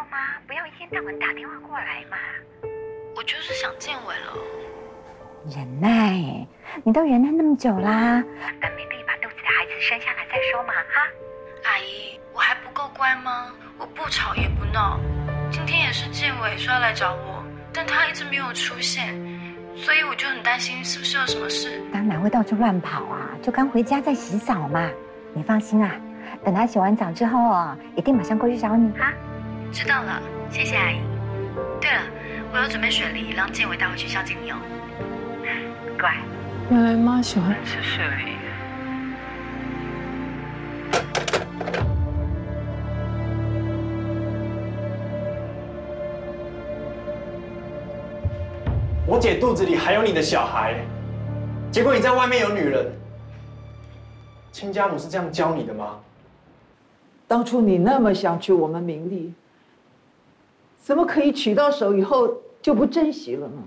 吗？不要一天到晚打电话过来嘛。 我就是想建伟了。 忍耐，你都忍耐那么久啦，等美丽把肚子的孩子生下来再说嘛，哈。 阿姨，我还不够乖吗？我不吵也不闹。今天也是建伟说要来找我，但他一直没有出现，所以我就很担心是不是有什么事。 当然会到处乱跑啊，就刚回家在洗澡嘛。你放心啊，等他洗完澡之后啊，一定马上过去找你哈。 知道了，谢谢阿姨。对了，我有准备雪梨，让建伟带回学校敬你哦。 乖。 原来妈喜欢吃雪梨。 我姐肚子里还有你的小孩，结果你在外面有女人。亲家母是这样教你的吗？ 当初你那么想娶我们明丽，怎么可以娶到手以后就不珍惜了呢？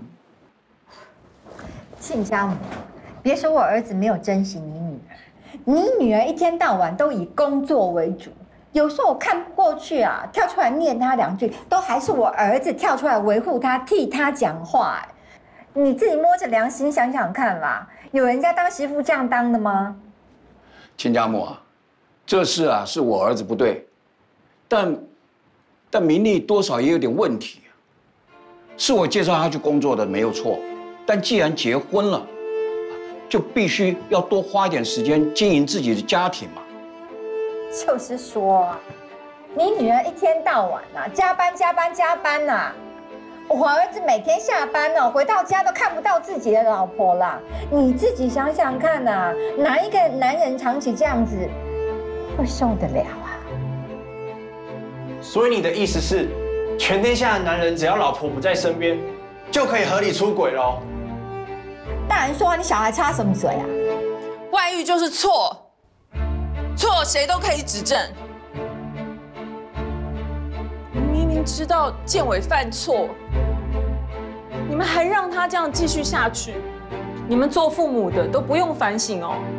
亲家母，别说我儿子没有珍惜你女儿，你女儿一天到晚都以工作为主，有时候我看不过去啊，跳出来念他2句，都还是我儿子跳出来维护他，替他讲话。你自己摸着良心想想看啦，有人家当媳妇这样当的吗？ 亲家母啊，这事啊是我儿子不对，但明丽多少也有点问题，是我介绍她去工作的没有错，但既然结婚了，就必须要多花一点时间经营自己的家庭嘛。 就是说啊，你女儿一天到晚啊加班呐。我儿子每天下班哦，回到家都看不到自己的老婆啦。你自己想想看啊，哪一个男人长期这样子会受得了啊？ 所以你的意思是，全天下的男人只要老婆不在身边，就可以合理出轨喽？ 大人说你小孩插什么嘴啊？ 外遇就是错，错谁都可以指正。你明明知道建伟犯错，你们还让他这样继续下去，你们做父母的都不用反省哦。